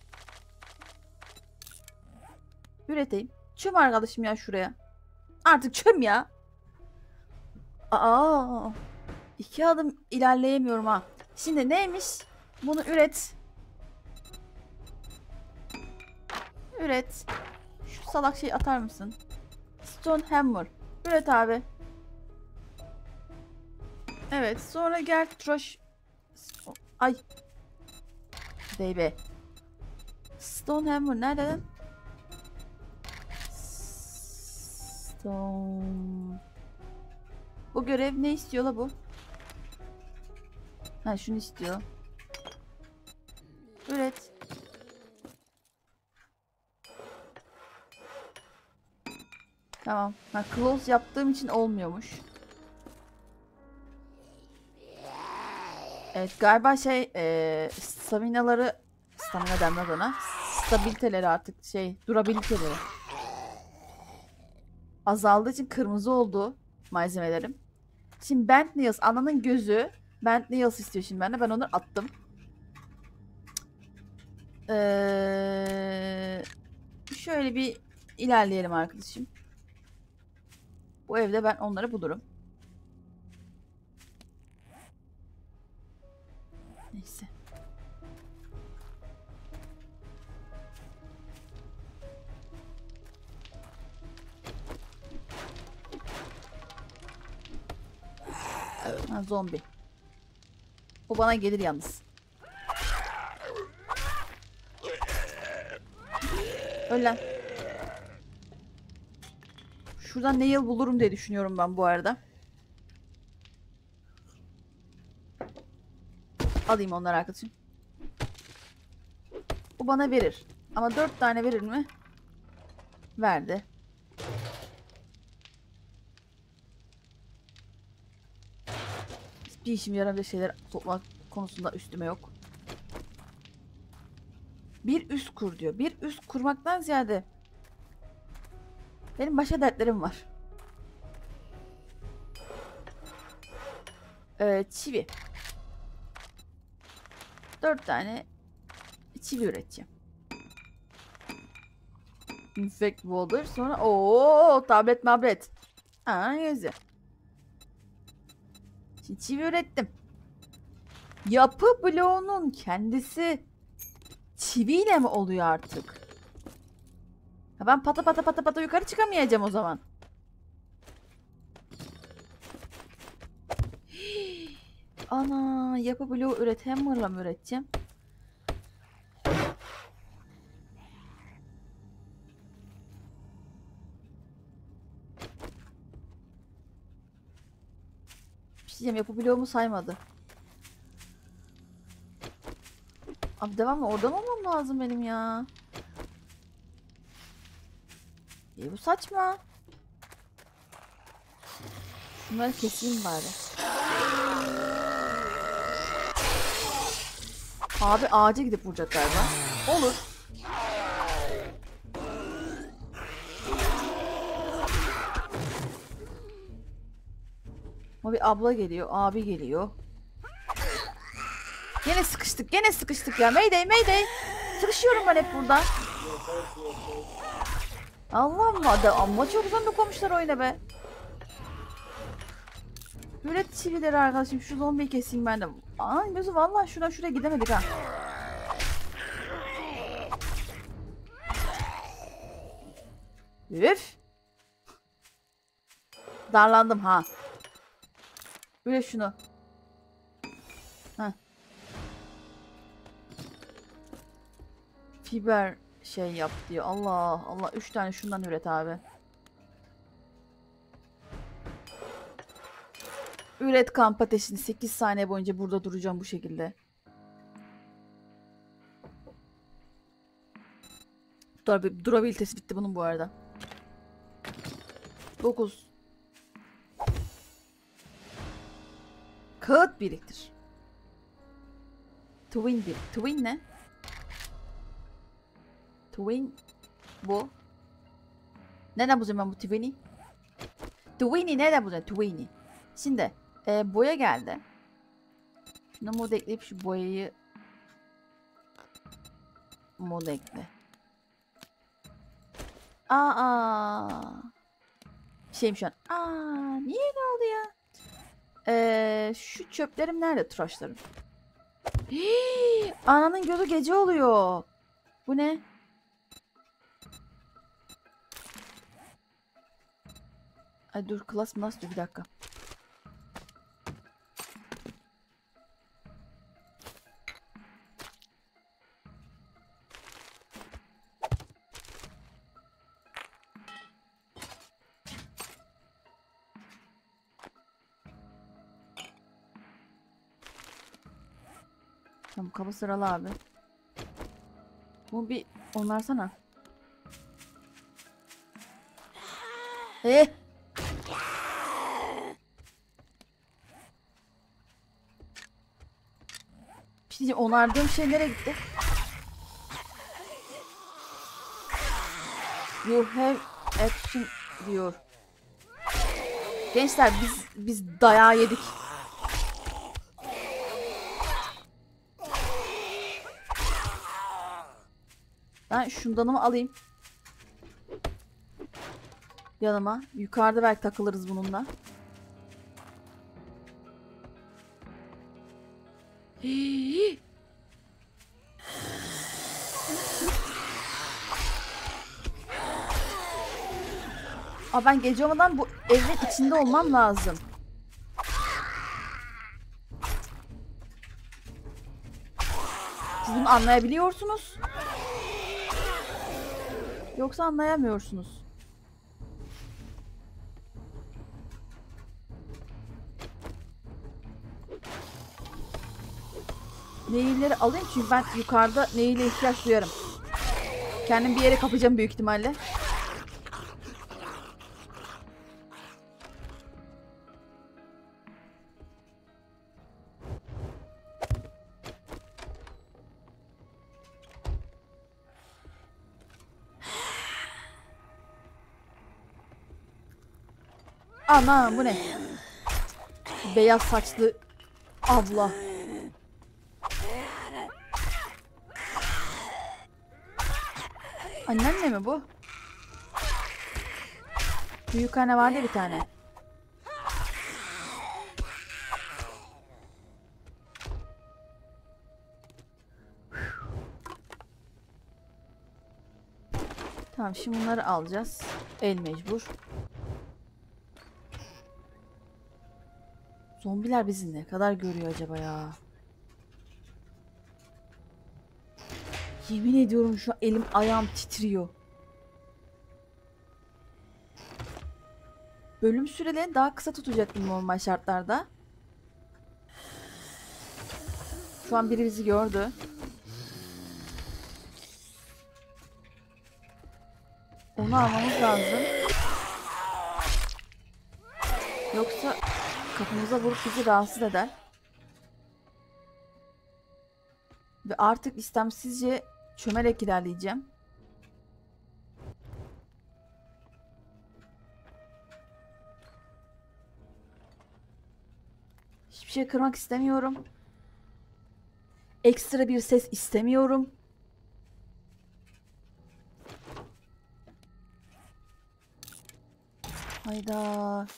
Üreteyim. Çöm arkadaşım ya şuraya. Artık çöm ya. Aa, 2 adım ilerleyemiyorum ha. Şimdi neymiş? Bunu üret. Üret. Şu salak şeyi atar mısın? Stone hammer. Üret abi. Evet. Sonra gel trash. Ay. Baby. Stone hammer nerede lan? Stone. Bu görev ne istiyor la bu? Ha şunu istiyor. Üret. Tamam. Ha close yaptığım için olmuyormuş. Evet galiba şey stamina denmez ona. Stabiliteleri artık durabiliteleri azaldığı için kırmızı oldu malzemelerim. Şimdi Bent Nails ananın gözü. Bent Nails istiyor şimdi bende. Ben onu attım. Şöyle bir ilerleyelim arkadaşım. Bu evde ben onları bulurum. Neyse. Ha, zombi. Bu bana gelir yalnız. Öl lan. Şuradan nail bulurum diye düşünüyorum ben bu arada. Alayım onları arkadaşım. Bu bana verir. Ama 4 tane verir mi? Verdi. Bir işim yaramayacak şeyler toplamak konusunda üstüme yok. Bir üst kur diyor. Bir üst kurmaktan ziyade benim başka dertlerim var. Çivi. 4 tane çivi üreteceğim. Infect water sonra tablet mablet. Aa yazı. Şimdi çivi ürettim. Yapı bloğunun kendisi çiviyle mi oluyor artık? Ha ben pata pata pata pata yukarı çıkamayacağım o zaman. Ana yapı bloğu üret. Hammer'la mı üreteceğim? Bir şey diyeceğim, yapı bloğumu saymadı. Abi devamlı oradan olmam lazım benim ya. Bu saçma. Bunları keseyim bari. Abi ağaca gidip vuracak galiba. Olur. Ama bir abla geliyor, abi geliyor. Gene sıkıştık, gene sıkıştık ya. Mayday, mayday. Sıkışıyorum ben hep burada. Allah'ım amma çok uzun koymuşlar oyuna be. Üret çivileri arkadaşım. Şu zombiyi keseyim ben de. Aa gözü vallahi şuraya gidemedik ha. Üf. Darlandım ha. Üret şunu. Heh. Fiber yap diyor. Allah Allah 3 tane şundan üret abi. Üret kamp ateşini 8 saniye boyunca burada duracağım bu şekilde. Durabilitesi bitti bunun bu arada. 9. Kağıt biriktir. Twin ne? Twin bu. Nereden bulacağım ben bu Twin'i? Twin'i nereden bulacağım? Twin'i. Şimdi boya geldi. Şuna mod ekleyip şu boyayı mod ekle. Aa. Şeyim şu an. Niye öyle oldu ya? Şu çöplerim nerede tıraşlarım? Hii, ananın gözü gece oluyor. Bu ne? Ay dur klas mı nasıl bir dakika. Tamam kaba sıralı abi. Bu bir onarsana. Bir şey diyeceğim, onardığım şey nereye gitti? You have action diyor. Gençler biz dayağı yedik. Ben şundanımı alayım. Yanıma. Yukarıda belki takılırız bununla. Ben gece olmadan bu evin içinde olmam lazım. Siz bunu anlayabiliyorsunuz. Yoksa anlayamıyorsunuz. Nail'leri alayım çünkü ben yukarıda nail'e ihtiyaç duyarım. Kendim bir yere kapacağım büyük ihtimalle. Ana bu ne? Beyaz saçlı abla. Annenle mi bu? Büyük anne vardı bir tane. Tamam şimdi bunları alacağız. El mecbur. Zombiler bizi ne kadar görüyor acaba ya? Yemin ediyorum şu an elim ayağım titriyor. Bölüm sürelerini daha kısa tutacaktım normal şartlarda. Şu an biri bizi gördü. Onu almamız lazım. Yoksa kapımıza vurup bizi rahatsız eder. Ve artık istemsizce çömerek ilerleyeceğim. Hiçbir şey kırmak istemiyorum. Ekstra bir ses istemiyorum. Hayda.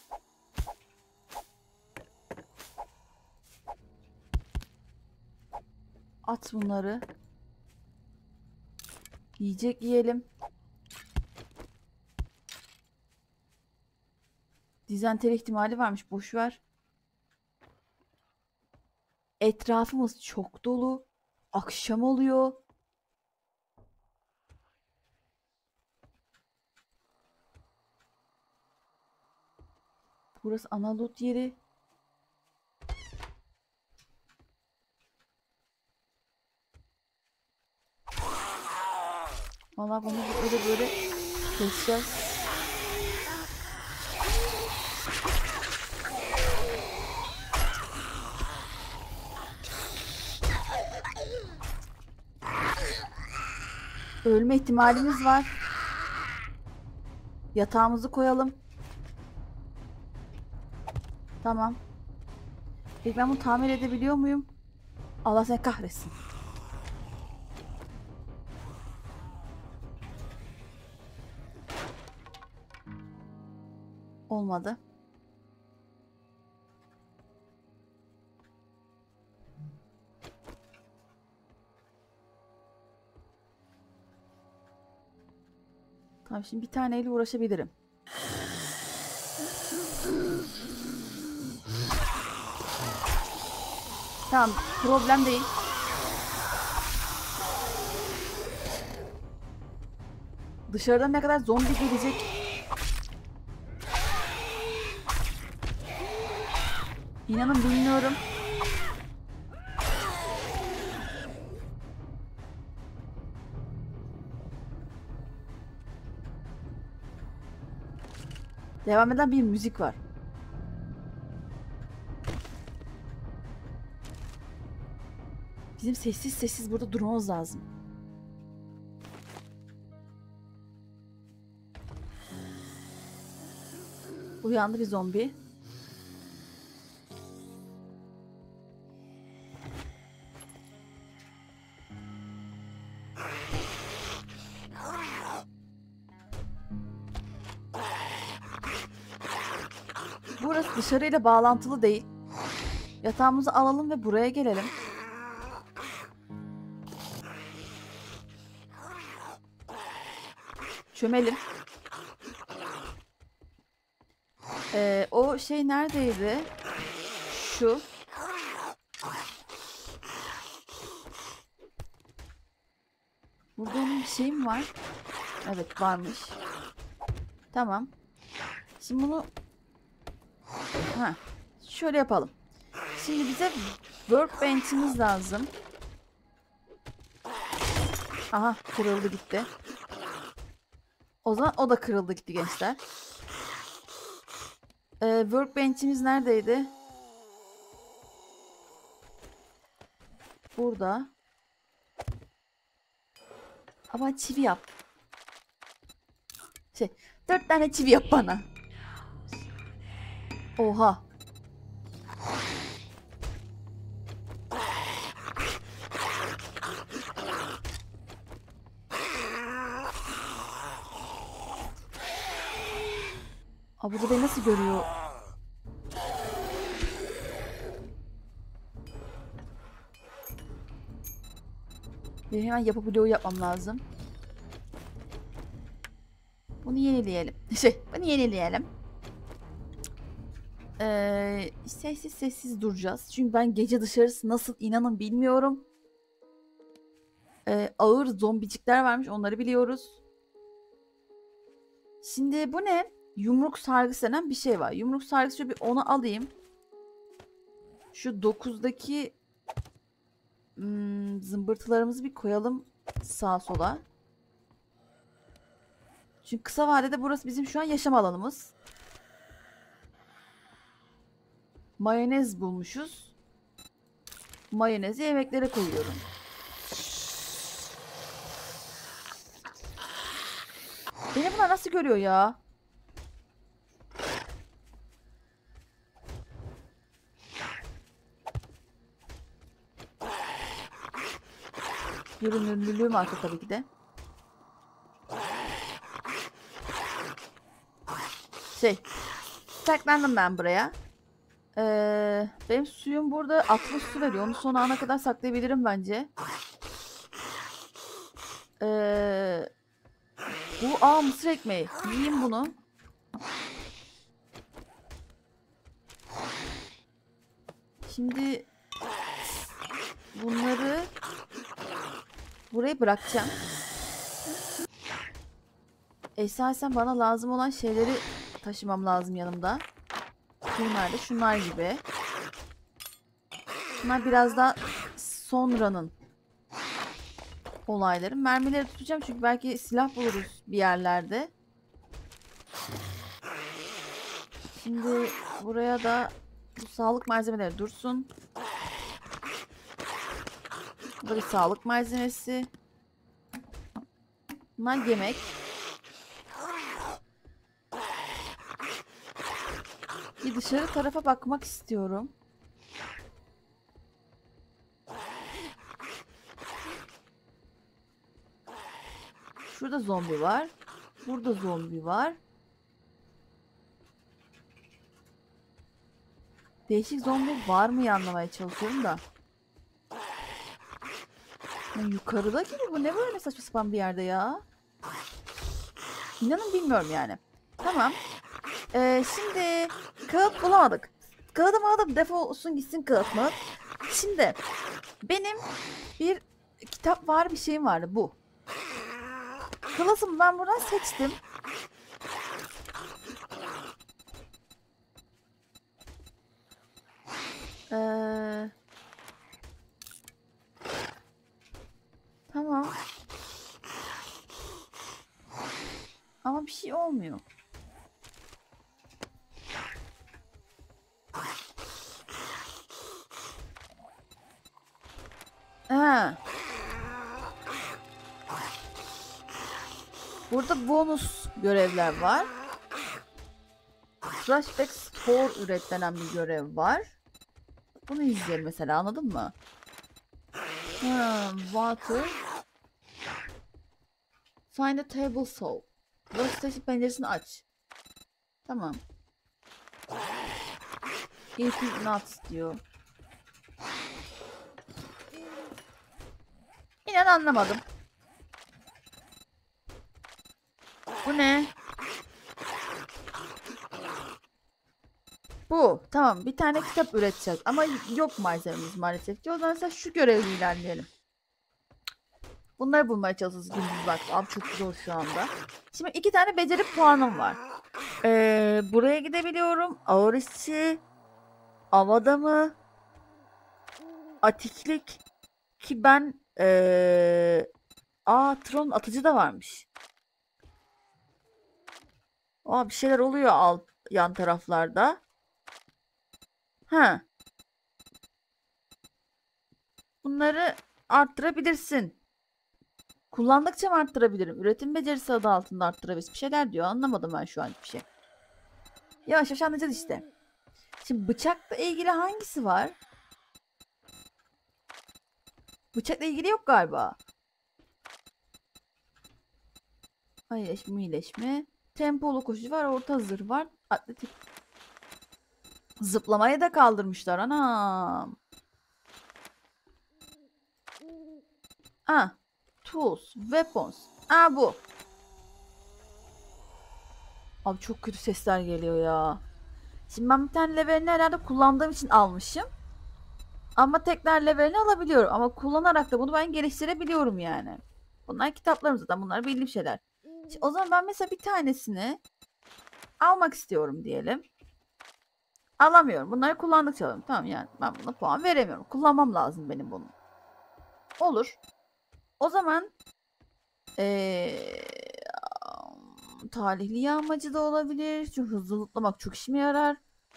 At bunları. Yiyecek yiyelim. Dizenteri ihtimali varmış. Boş ver. Etrafımız çok dolu. Akşam oluyor. Burası ana loot yeri. Vallahi bunu böyle keseceğiz. Ölme ihtimalimiz var. Yatağımızı koyalım. Tamam. Peki ben bunu tamir edebiliyor muyum? Allah seni kahretsin. Olmadı. Tamam, şimdi bir taneyle uğraşabilirim. Tamam, problem değil. Dışarıdan ne kadar zombi gelecek? İnanın bilmiyorum. Devam eden bir müzik var. Bizim sessiz sessiz burada durmamız lazım. Uyandı bir zombi. Burası dışarıyla bağlantılı değil. Yatağımızı alalım ve buraya gelelim. Çömelim. O şey neredeydi? Şu. Burada onun bir şey mi var? Evet, varmış. Tamam. Şimdi bunu şöyle yapalım. Şimdi bize workbench'imiz lazım. Aha, kırıldı gitti. O zaman o da kırıldı gitti gençler. Workbench'imiz neredeydi? Burada. Ama çivi yap. 4 tane çivi yap bana. Oha. Abi bu beni nasıl görüyor? Benim hemen yapı bloğu yapmam lazım. Bunu yenileyelim. Bunu yenileyelim. Sessiz sessiz duracağız. Çünkü ben gece dışarısı nasıl, inanın bilmiyorum. Ağır zombicikler varmış, onları biliyoruz. Şimdi bu ne? Yumruk sargısı denen bir şey var. Yumruk sargısı, şöyle bir onu alayım. Şu 9'daki zımbırtılarımızı bir koyalım sağa sola. Çünkü kısa vadede burası bizim şu an yaşam alanımız. Mayonez bulmuşuz. Mayonezi yemeklere koyuyorum. Beni bunlar nasıl görüyor ya? Görünürlülüğüm arttı tabii ki de. Saklandım ben buraya. Benim suyum burada 60 su veriyor. Onu son ana kadar saklayabilirim bence. Bu mısır ekmeği. Yiyeyim bunu. Şimdi bunları buraya bırakacağım. Esasen bana lazım olan şeyleri taşımam lazım yanımda. Şunlar da şunlar gibi. Bunlar biraz daha sonranın olayları. Mermileri tutacağım çünkü belki silah buluruz bir yerlerde. Şimdi buraya da bu sağlık malzemeleri dursun. Bu da bir sağlık malzemesi. Bunlar yemek. Bir dışarı tarafa bakmak istiyorum. Şurada zombi var. Burada zombi var. Değişik zombi var mı anlamaya çalışıyorum da. Ya yukarıda gibi bu ne böyle saçma sapan bir yerde ya. İnanın bilmiyorum yani. Tamam. Şimdi kağıt bulamadık. Kağıdım aldım defolsun gitsin kağıt mı? Şimdi benim bir kitap var bir şeyim vardı bu. Klasımı ben buradan seçtim. Tamam. Ama bir şey olmuyor. Ha. Burada bonus görevler var. Flashback Store üret denen bir görev var. Bunu izleyelim mesela anladın mı? Water. Find a table saw. Workstation penceresini aç. Tamam. Eating nuts diyor. İnan anlamadım. Bu ne? Bu. Tamam. Bir tane kitap üreteceğiz. Ama yok malzememiz maalesef ki. O zaman mesela şu görevle ilerleyelim. Bunları bulmaya çalışacağız gündüz vakti. Abi çok zor şu anda. Şimdi 2 tane beceri puanım var. Buraya gidebiliyorum. Ağır işçi. Av adamı. Atiklik. Ki ben Tron atıcı da varmış. Bir şeyler oluyor yan taraflarda. Ha. Bunları arttırabilirsin. Kullandıkça mı arttırabilirim? Üretim becerisi adı altında arttırabiliriz. Bir şeyler diyor. Anlamadım ben şu an hiçbir şey. Yavaş yavaş anlayacağız işte. Şimdi bıçakla ilgili hangisi var? Bıçakla ilgili yok galiba. İyileşme. Tempolu koşucu var. Orta hızır var. Atletik. Zıplamayı da kaldırmışlar. Anam. Tools. Weapons. Bu. Abi çok kötü sesler geliyor ya. Şimdi ben bir tane levelini herhalde kullandığım için almışım. Ama tekrar levelini alabiliyorum. Ama kullanarak da bunu ben geliştirebiliyorum yani. Bunlar kitaplarım zaten. Bunlar bildiğim şeyler. Şimdi o zaman ben mesela bir tanesini almak istiyorum diyelim. Alamıyorum. Bunları kullandıkça alıyorum. Tamam yani ben buna puan veremiyorum. Kullanmam lazım benim bunu. Olur. O zaman talihli yağmacı da olabilir. Çünkü hızlı lootlamak çok işime yarar.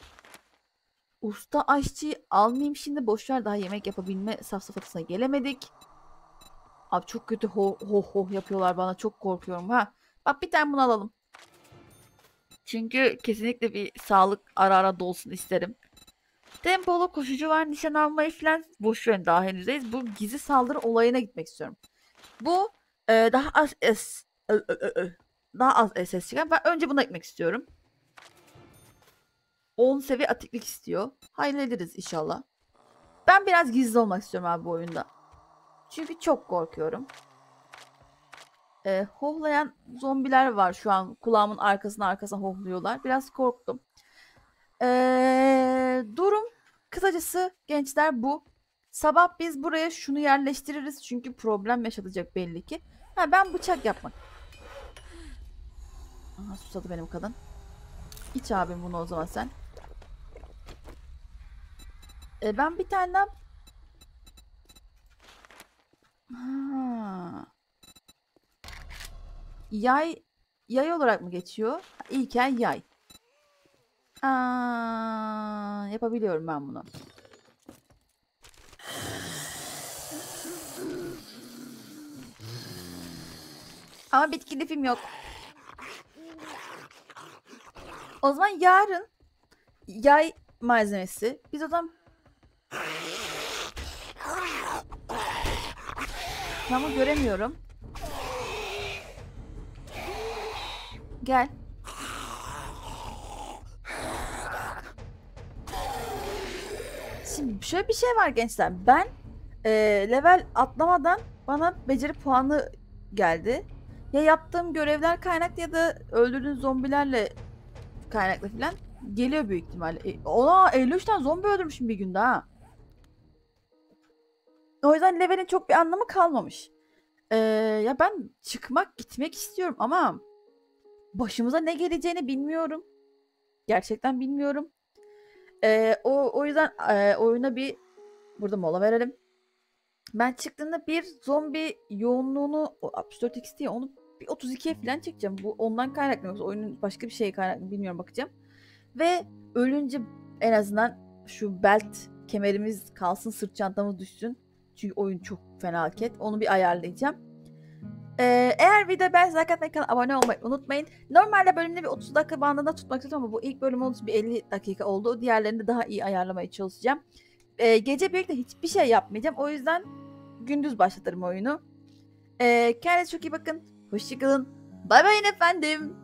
Usta aşçıyı almayayım şimdi. Boşver daha yemek yapabilme safsafatısına gelemedik. Abi çok kötü ho ho ho yapıyorlar bana. Çok korkuyorum ha. Bak bir tane bunu alalım. Çünkü kesinlikle bir sağlık ara ara dolsun isterim. Tempolu koşucu var. Nişan almayı falan boşverin daha henüzdeyiz. Bu gizli saldırı olayına gitmek istiyorum. Bu daha az daha az SS çıkan. Ben önce buna gitmek istiyorum. 10 seviye atiklik istiyor. Hallederiz inşallah. Ben biraz gizli olmak istiyorum abi bu oyunda. Çünkü çok korkuyorum. Hohlayan zombiler var şu an. Kulağımın arkasına hohluyorlar. Biraz korktum. Durum kısacası gençler bu. Sabah biz buraya şunu yerleştiririz. Çünkü problem yaşatacak belli ki. Ben bıçak yapmak. Aha susadı benim kadın. İç abim bunu o zaman sen. Ben bir tane daha... Yay olarak mı geçiyor? İlkel yay. Yapabiliyorum ben bunu. Ama bitki lifim yok. O zaman yarın yay malzemesi. Biz o zaman... Ama göremiyorum. Gel. Şimdi şöyle bir şey var gençler. Ben level atlamadan bana beceri puanı geldi. Ya yaptığım görevler kaynaklı ya da öldürdüğüm zombilerle kaynaklı falan geliyor büyük ihtimalle. Ola 53 tane zombi öldürmüşüm bir günde ha. O yüzden levelin çok bir anlamı kalmamış. Ya ben gitmek istiyorum ama başımıza ne geleceğini bilmiyorum. Gerçekten bilmiyorum. O yüzden oyuna bir burada mola verelim. Ben çıktığında bir zombi yoğunluğunu 64 XT onu bir 32'ye falan çekeceğim. Bu ondan kaynaklı yoksa oyunun başka bir şeye kaynaklı bilmiyorum bakacağım. Ve ölünce en azından şu belt kemerimiz kalsın, sırt çantamız düşsün. Çünkü oyun çok felaket. Onu bir ayarlayacağım. Eğer video beğendiyseniz like atmayı, kanala abone olmayı unutmayın. Normalde bölümde bir 30 dakika bandında tutmak istiyorum ama bu ilk bölüm olduğu için bir 50 dakika oldu. Diğerlerini de daha iyi ayarlamaya çalışacağım. Gece birlikte hiçbir şey yapmayacağım. O yüzden gündüz başlatırım oyunu. Kendinize çok iyi bakın. Hoşçakalın. Bay bay efendim.